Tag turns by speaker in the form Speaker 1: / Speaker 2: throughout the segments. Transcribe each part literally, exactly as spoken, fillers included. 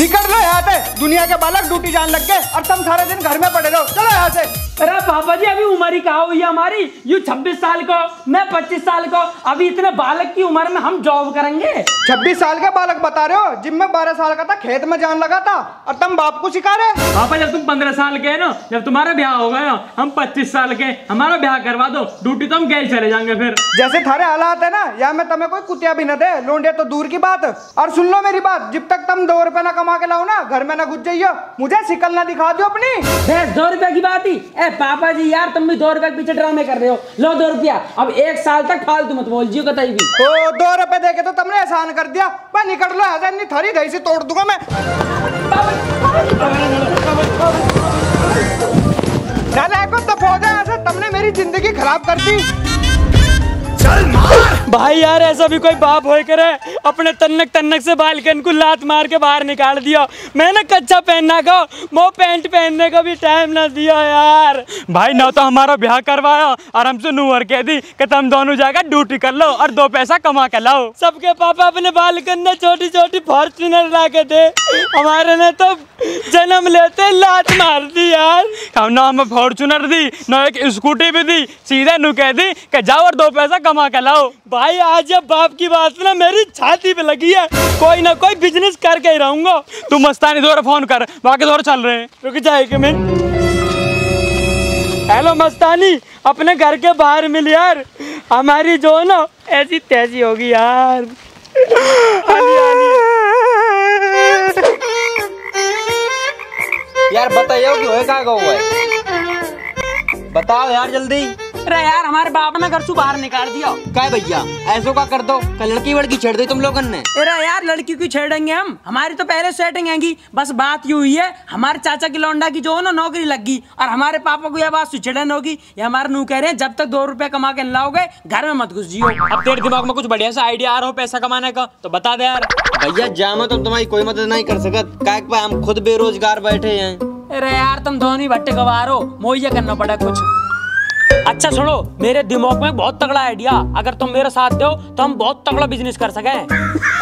Speaker 1: निकल लो यहाँ से, दुनिया के बालक ड्यूटी जान लग गए और तुम सारे दिन घर में पड़े रहो। चलो यहाँ से।
Speaker 2: अरे पापा जी अभी उम्र ही कहा हुई है हमारी, यू छब्बीस साल को, मैं पच्चीस साल को, अभी इतने बालक की उम्र में हम जॉब करेंगे।
Speaker 1: छब्बीस साल के बालक बता रहे हो? जिम में बारह साल का था, खेत में जान लगा था और तुम बाप को सिखा रहे।
Speaker 2: पापा जब तुम पंद्रह साल के है ना, जब तुम्हारा ब्याह होगा ना, हम पच्चीस साल के, हमारा ब्याह करवा दो, ड्यूटी तो हम गए चले जाएंगे फिर।
Speaker 1: जैसे थारे हालात है ना, या मैं तुम्हें कोई कुतिया भी न दे, लोंडे तो दूर की बात। और सुन लो मेरी बात, जब तक तुम दो रुपए ना कमा के लाओ ना, घर में ना घुस जाइयो, मुझे शिकल ना दिखा दो अपनी।
Speaker 2: दो रुपए की बात ही। ए पापा जी यार तुम भी दो रुपए के पीछे ड्रामे कर रहे हो। लो दो रुपया, अब एक साल तक फालतू मत बोल जियो कतई भी।
Speaker 1: ओ दो रुपए देके तो तुमने एहसान कर दिया। मैं निकल लो ऐसा, नहीं थारी गई से तोड़ दूंगा मैं। नालायकों दफा हो जाए ऐसे, तुमने मेरी जिंदगी खराब कर दी।
Speaker 2: चल मार। भाई यार ऐसा भी कोई बाप हो करे, अपने तन्नक तन्नक से बालकन को लात मार के बाहर निकाल दिया। मैंने कच्चा पहनना का, वो पैंट पहनने का भी टाइम ना दिया यार। भाई ना तो हमारा ब्याह करवाया और हमसे नूर कह दी कि तुम दोनों जाकर ड्यूटी कर लो और दो पैसा कमा के लाओ। सबके पापा अपने बालकन ने छोटी छोटी फॉर्च्यूनर ला के थे, हमारे ने तो जन्म लेते लात मार दी यार। हम ना हमें फॉर्च्यूनर दी, ना एक स्कूटी भी दी, सीधे नु कह दी कि जाओ और दो पैसा कमा के लाओ। भाई आज जब बाप की बात ना मेरी छाती पे लगी है, कोई ना कोई बिजनेस करके ही रहूंगा। तू मस्तानी दोबारा फोन कर, बाकी दोबारा चल रहे हैं। रुक जाए कि मैं। हेलो मस्तानी, अपने घर के बाहर मिल यार, हमारी जो ना ऐसी तैसी होगी यार।
Speaker 3: यार बताइए कि होए कहाँ हुआ है, बताओ यार जल्दी।
Speaker 2: अरे यार हमारे बाप ने घर से बाहर निकाल दिया।
Speaker 3: क्या भैया ऐसो का कर दो, कल लड़की वड़की छेड़ दी तुम लोगों ने।
Speaker 2: अरे यार लड़की क्यों छेड़ेंगे हम, हमारी तो पहले सेटिंग हैगी। बस बात ये हुई है, हमारे चाचा की लौंडा की जो है ना नौकरी लग गई, और हमारे पापा को यह बात सुचेड़न होगी। ये हमारे नू कह रहे हैं जब तक दो रुपए कमा के लाओगे घर में मत घुस जियो। अब तेरे दिमाग में कुछ बढ़िया सा आइडिया आ रहा हो पैसा कमाने का तो बता दे यार।
Speaker 3: भैया जामा तो तुम्हारी कोई मदद नहीं कर सकत, काहे कि हम खुद बेरोजगार बैठे हैं।
Speaker 2: अरे यार तुम दोनों भट्टे गवार हो, मुहैया करना पड़ा कुछ। अच्छा सुनो, मेरे दिमाग में बहुत तगड़ा आइडिया, अगर तुम मेरे साथ दो तो हम बहुत तगड़ा बिजनेस कर सके।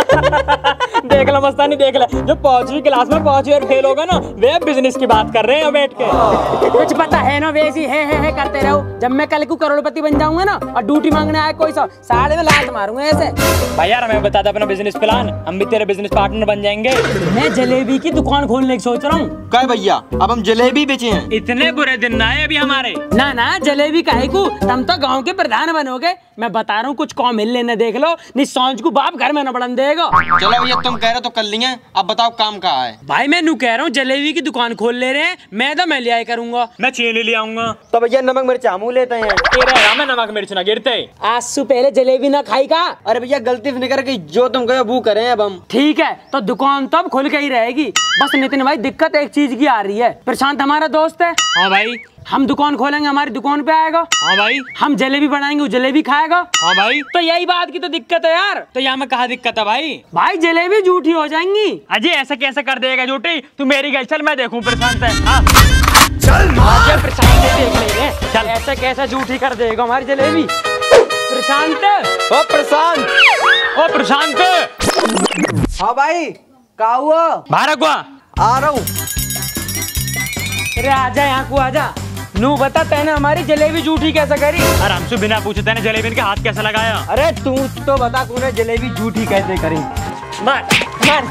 Speaker 2: देख लो मस्तानी देख लो, जो पांचवी क्लास में पांचवी और फेल होगा ना, वे बिजनेस की बात कर रहे हैं बैठ के। कुछ पता है ना, वैसी है, है, है करते रहो। जब मैं कल को करोड़पति बन जाऊंगा ना और ड्यूटी मांगने आए कोई सा, साले में लात मारूंगा ऐसे। भाई यार हमें बता दे अपना बिजनेस प्लान, हम भी तेरे बिजनेस पार्टनर बन जाएंगे। मैं जलेबी की दुकान खोलने की सोच रहा हूँ।
Speaker 3: क्या भैया अब हम जलेबी बेचे हैं?
Speaker 2: इतने बुरे दिन ना है अभी हमारे। ना ना जलेबी काहे को, तुम तो गांव के प्रधान बनोगे। मैं बता रहा हूँ कुछ कॉम मिल लेने देख लो, नहीं सांझ को बाप घर में न बढ़न देगा।
Speaker 3: चलो भैया तुम कह रहे हो तो कर लिए, अब बताओ काम कहाँ है?
Speaker 2: भाई मैं नू कह रहा हूँ जलेबी की दुकान खोल ले रहे हैं, मैं तो मैं ले आया करूंगा, मैं चीनी ले आऊंगा।
Speaker 3: तो भैया नमक मिर्च आमू लेते हैं।
Speaker 2: मैं नमक मिर्च ना गिरते, आज से पहले जलेबी ना खाई का।
Speaker 3: अरे भैया गलती से निकल गई, जो तुम कहे वो करें अब हम।
Speaker 2: ठीक है तो दुकान तो अब खुल के ही रहेगी। बस नितिन भाई दिक्कत एक चीज की आ रही है, प्रशांत हमारा दोस्त है। हाँ भाई। हम दुकान खोलेंगे हमारी दुकान पे आएगा। हाँ भाई। हम जलेबी बनाएंगे वो जलेबी खाएगा। हाँ भाई। तो यही बात की तो दिक्कत है यार। तो यहाँ में कहा दिक्कत है भाई? भाई जलेबी झूठी हो जाएंगी। अजय ऐसा कैसे कर देगा झूठी? तू मेरी गल चल, मैं देखूं प्रशांत है। हाँ चल मार। प्रशांत देख ले, चल ऐसा कैसा झूठी कर देगा हमारी जलेबी? प्रशांत
Speaker 3: ओ प्रशांत
Speaker 2: ओ प्रशांत।
Speaker 3: हाँ भाई क्या हुआ?
Speaker 2: बाहर को
Speaker 3: आ रहा हूँ।
Speaker 2: अरे आजा यहाँ को आजा। नू बता तेने हमारी जलेबी झूठी कैसे करी? अरे हमसे बिना पूछे तेने जलेबी इनके हाथ कैसे लगाया?
Speaker 3: अरे तू तो बता तूने जलेबी झूठी कैसे करी?
Speaker 2: मार मार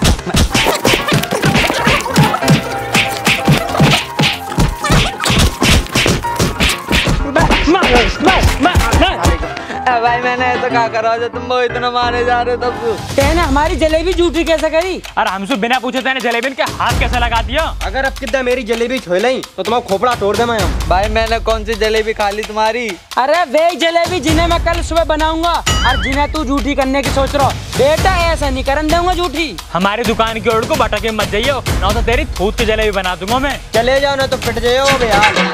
Speaker 2: मार मार मार।
Speaker 3: भाई मैंने ऐसा क्या करा जो तुम वो इतना मारे जा रहे हो? तब
Speaker 2: तेने हमारी जलेबी झूठी कैसे करी? अरे हमसे बिना पूछे तेने जलेबी इनके हाथ कैसे लगा दिया?
Speaker 3: अगर अब कितना मेरी जलेबी छोले तो तुम्हारा खोपड़ा तोड़ दे मैं। भाई मैंने कौन सी जलेबी खा ली तुम्हारी?
Speaker 2: अरे वे जलेबी जिन्हें मैं कल सुबह बनाऊंगा और जिन्हें तू झूठी करने की सोच रहा बेटा, ऐसा नहीं करन दूंगा झूठी। हमारी दुकान की ओर को भटके मत जाइयो, ना तो तेरी थूत की जलेबी बना दूंगा मैं।
Speaker 3: चले जाओ ना तो पिट जाओ भैया।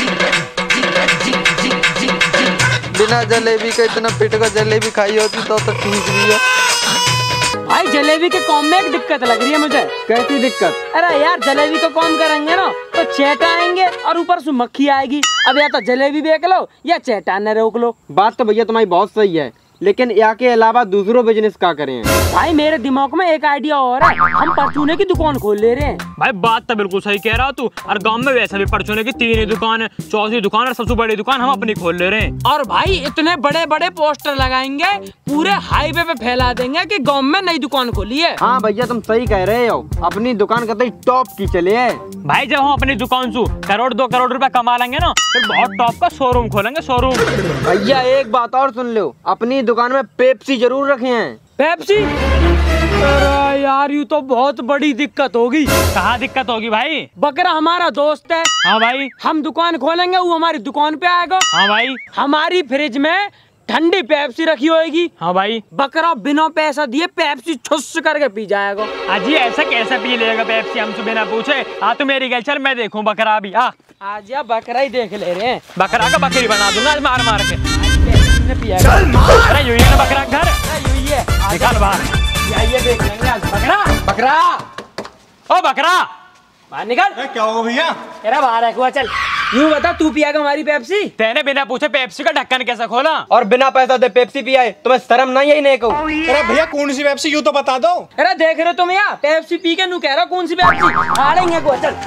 Speaker 3: बिना जलेबी का इतना पिट का जलेबी खाई होती तो तो ठीक भी है।
Speaker 2: भाई जलेबी के कॉम में एक दिक्कत लग रही है मुझे।
Speaker 3: कैसी दिक्कत?
Speaker 2: अरे यार जलेबी को कॉम करेंगे ना तो चेटा आएंगे और ऊपर से मक्खी आएगी। अब या तो जलेबी बेच लो या चेटाने रोक लो।
Speaker 3: बात तो भैया तुम्हारी बहुत सही है,
Speaker 4: लेकिन यहाँ के अलावा दूसरों बिजनेस क्या करें?
Speaker 2: भाई मेरे दिमाग में एक आइडिया और है, हम परचूने की दुकान खोल ले रहे हैं।
Speaker 5: भाई बात तो बिल्कुल सही कह रहा तू, और गांव में वैसे भी परचूने की तीन ही दुकान है, चौथी दुकान और सबसे बड़ी दुकान हम अपनी खोल ले रहे हैं।
Speaker 2: और भाई इतने बड़े बड़े पोस्टर लगाएंगे, पूरे हाईवे पे फैला देंगे कि गांव में नई दुकान खोली है।
Speaker 4: हाँ भैया तुम सही कह रहे हो, अपनी दुकान कतई टॉप की चले है।
Speaker 5: भाई जब हम अपनी दुकान से करोड़ दो करोड़ रुपए कमा लेंगे ना, फिर बहुत टॉप का शोरूम खोलेंगे, शोरूम।
Speaker 4: भैया एक बात और सुन लो, अपनी दुकान में पेप्सी जरूर रखे हैं।
Speaker 2: पेप्सी? अरे यार ये तो बहुत बड़ी दिक्कत होगी।
Speaker 5: कहाँ दिक्कत होगी भाई?
Speaker 2: बकरा हमारा दोस्त है।
Speaker 5: हाँ भाई।
Speaker 2: हम दुकान खोलेंगे, वो हमारी दुकान पे आएगा।
Speaker 5: हाँ भाई।
Speaker 2: हमारी फ्रिज में ठंडी पेप्सी रखी होगी।
Speaker 5: हाँ भाई।
Speaker 2: बकरा बिना पैसा दिए पेप्सी छुस करके पी जाएगा।
Speaker 5: अजी ऐसा कैसे पी लेगा पेप्सी हमसे बिना पूछे? आ तू मेरी गल, चल मैं देखूं बकरा अभी। आ
Speaker 2: आज या बकरा ही देख ले रहे हैं।
Speaker 5: बकरा का बकरी बना दूंगा आज मार मार के।
Speaker 2: चल मार।
Speaker 5: अरे यू है ना बकरा घर,
Speaker 2: यही है।
Speaker 5: निकाल बाहर।
Speaker 2: ये देख लेंगे आज। बकरा बकरा
Speaker 5: ओ बकरा
Speaker 2: बाहर निकल।
Speaker 1: क्या होगा भैया?
Speaker 2: तेरा बाहर है कुआ, चल। यूं बता तू पियागा हमारी पेप्सी?
Speaker 5: तेने बिना पूछे पेप्सी का ढक्कन कैसे खोला?
Speaker 4: और बिना पैसा दे पेप्सी पिया है, तुम्हें शर्म नहीं है? नहीं कहूँ।
Speaker 1: अरे भैया कौन सी पेप्सी, यूँ तो बता दो।
Speaker 2: अरे देख रहे तुम यहाँ पेप्सी पी के नू कह रहा कौन सी पेप्सी? हारेंगे कुआ, चल।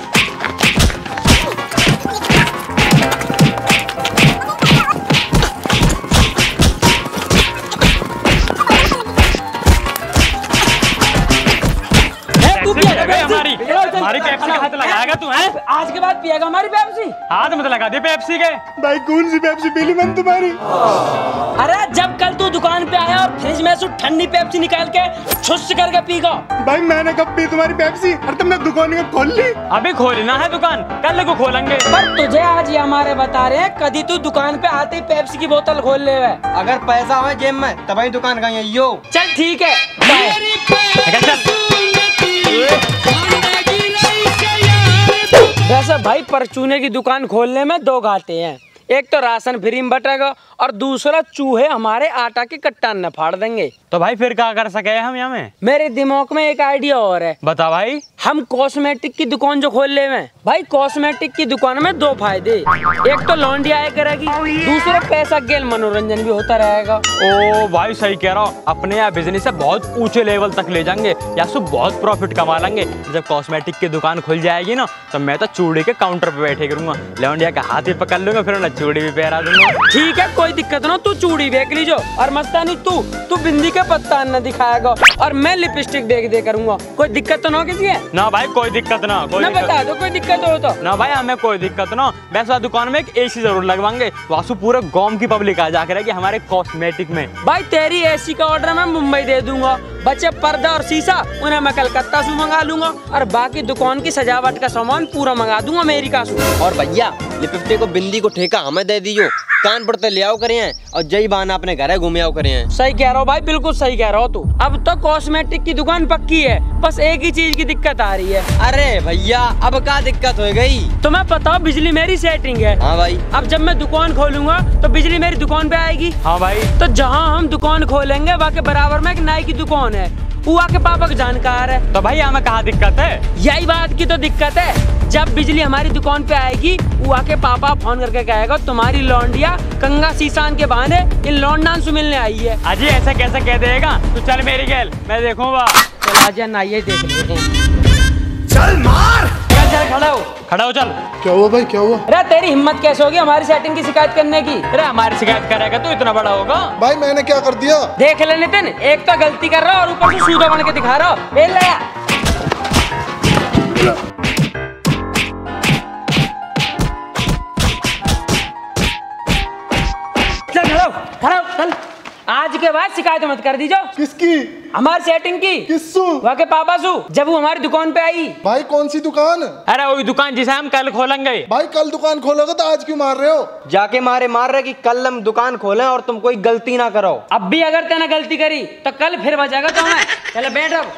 Speaker 5: हमारी हमारी पेप्सी का हाथ लगाएगा तू? है
Speaker 2: आज के बाद पिएगा हमारी पेप्सी?
Speaker 5: हाथ मत लगा दे पेप्सी के।
Speaker 1: भाई कौन सी पेप्सी पी ली मैंने तुम्हारी?
Speaker 2: अरे जब कल तू दुकान पे आया और फ्रिज में से ठंडी पेप्सी निकाल के छुस करके पीगा।
Speaker 1: भाई मैंने कब पी तुम्हारी पेप्सी? और तुमने दुकान को खोल ली?
Speaker 5: अभी खोलना है दुकान, कल को खोलेंगे।
Speaker 2: पर तुझे आज ये हमारे बता रहे हैं, कभी तू दुकान पे आते ही पेप्सी की बोतल खोल ले।
Speaker 4: अगर पैसा हो जेब में तभी दुकान का यो।
Speaker 2: चल ठीक है। वैसे भाई परचूने की दुकान खोलने में दो घाटे हैं, एक तो राशन फ्री में बटेगा और दूसरा चूहे हमारे आटा के कट्टा न फाड़ देंगे।
Speaker 5: तो भाई फिर क्या कर सके हम यहाँ में?
Speaker 2: मेरे दिमाग में एक आइडिया और है।
Speaker 5: बता भाई।
Speaker 2: हम कॉस्मेटिक की दुकान जो खोल ले में, भाई कॉस्मेटिक की दुकान में दो फायदे, एक तो लौंडी आया करेगी, दूसरा पैसा गेल मनोरंजन भी होता रहेगा।
Speaker 5: ओ भाई सही कह रहा हूँ, अपने यहाँ बिजनेस से बहुत ऊंचे लेवल तक ले जाएंगे, या सो बहुत प्रॉफिट कमा लेंगे। जब कॉस्मेटिक की दुकान खुल जाएगी ना, तो मैं तो चूड़ी के काउंटर पे बैठे करूंगा, लौंडिया का हाथ ही पकड़ लूंगा, फिर ना चूड़ी भी पहरा दूंगा।
Speaker 2: ठीक है कोई दिक्कत ना, तू चूड़ी देख लीजो और मस्तानी तू तू बिंदी के पत्ता न दिखाएगा और मैं लिपस्टिक देख दे करूंगा। कोई दिक्कत तो ना किसी है?
Speaker 5: ना भाई कोई दिक्कत ना, कोई
Speaker 2: ना बता दो कोई दिक्कत हो तो।
Speaker 5: ना भाई हमें कोई दिक्कत ना। वैसे दुकान में एक एसी जरूर लगवाएंगे, वासु पूरे गांव की पब्लिक आ जाकर है कि हमारे कॉस्मेटिक में।
Speaker 2: भाई तेरी एसी का ऑर्डर मैं मुंबई दे दूंगा, बचे पर्दा और शीशा उन्हें मैं कलकत्ता से मंगा लूंगा और बाकी दुकान की सजावट का सामान पूरा मंगा दूंगा अमेरिका से।
Speaker 4: और भैया लिपस्टिक को बिंदी को ठेका हमें दे दीजिए, कान पर तो ले आओ करे हैं और जय बहाना अपने घर घूमे आओ करे हैं।
Speaker 2: सही कह रहा हो भाई, बिल्कुल सही कह रहा हो तू। अब तो कॉस्मेटिक की दुकान पक्की है, बस एक ही चीज की दिक्कत आ रही है।
Speaker 4: अरे भैया अब क्या दिक्कत हो गई?
Speaker 2: तुम्हें पता बिजली मेरी सेटिंग है।
Speaker 4: हाँ भाई।
Speaker 2: अब जब मैं दुकान खोलूंगा तो बिजली मेरी दुकान पे आएगी।
Speaker 5: हाँ भाई।
Speaker 2: तो जहाँ हम दुकान खोलेंगे वहाँ के बराबर में एक नाई की दुकान है, उआ के पापा का जानकार है।
Speaker 5: तो भाई हमें कहाँ दिक्कत है?
Speaker 2: यही बात की तो दिक्कत है। जब बिजली हमारी दुकान पे आएगी, उआ के पापा फोन करके कहेगा तुम्हारी लौंडिया कंगा सीसान के बहाने इन लौंडान से मिलने आई है।
Speaker 5: अजी ऐसा कैसे कह देगा? तू चल मेरी गैल, मैं देखूंगा।
Speaker 2: चल आजा नाइए देख लेते हैं।
Speaker 1: चल मार।
Speaker 2: चल चल खड़ा हो,
Speaker 5: खड़ा हो चल।
Speaker 1: क्या हुआ भाई, क्या हुआ?
Speaker 2: अरे तेरी हिम्मत कैसे होगी हमारी सेटिंग की शिकायत करने की?
Speaker 5: अरे हमारी शिकायत करेगा तो इतना बड़ा होगा?
Speaker 1: भाई मैंने क्या कर दिया?
Speaker 2: देख ले नितिन, एक तो गलती कर रहा और ऊपर से सूदा बन के दिखा रहा। ले ले चल खड़ा हो, खड़ा हो, चल। आज के बाद शिकायत मत कर दीजो।
Speaker 1: किसकी?
Speaker 2: हमारी सेटिंग की।
Speaker 1: किससु?
Speaker 2: वहाँ के पापा सु, जब वो हमारी दुकान पे आई।
Speaker 1: भाई कौन सी दुकान?
Speaker 5: अरे वही दुकान जिसे हम कल खोलेंगे।
Speaker 1: भाई कल दुकान खोलोगे तो आज क्यों मार रहे हो?
Speaker 4: जाके मारे मार रहे कि कल हम दुकान खोलें और तुम कोई गलती ना करो।
Speaker 2: अब भी अगर तेने गलती करी तो कल फिर बचेगा तुम्हें। चलो बैठ अब।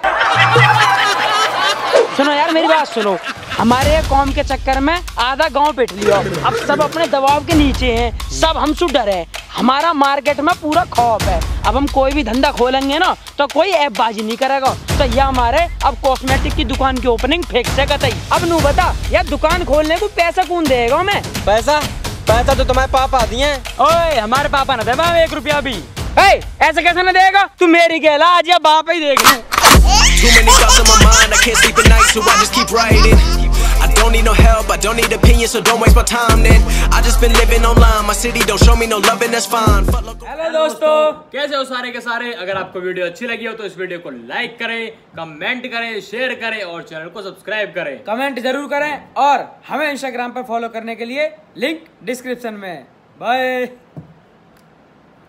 Speaker 2: सुनो यार मेरी बात सुनो, हमारे कौम के चक्कर में आधा गांव पिट लिया, अब सब अपने दबाव के नीचे हैं, सब हमसे डर है, हमारा मार्केट में पूरा खौफ है। अब हम कोई भी धंधा खोलेंगे ना तो कोई ऐप बाजी नहीं करेगा। तो यह हमारे अब कॉस्मेटिक की दुकान की ओपनिंग फिक्स है कतई। अब नू बता यार दुकान खोलने को पैसा कौन देगा हमें?
Speaker 4: पैसा पैसा तो तुम्हारे पापा दिए हैं।
Speaker 5: ओए हमारे पापा ना दे एक रुपया भी।
Speaker 2: ए, ऐसा कैसे ना देगा? तू मेरी कहला आज या बाप ही देख।
Speaker 6: Too many thoughts on my mind, I can't sleep at night, so I just keep writing. I don't need no help, I don't need opinions, so don't waste my time then. I just been living online, my city don't show me no love and that's fine.
Speaker 2: Hello दोस्तों, कैसे हो सारे के सारे? अगर आपको video अच्छी लगी हो तो इस वीडियो को लाइक करें, कमेंट करें, शेयर करें और चैनल को सब्सक्राइब करें। कमेंट जरूर करें और हमें इंस्टाग्राम पर फॉलो करने के लिए लिंक डिस्क्रिप्शन में। बाय।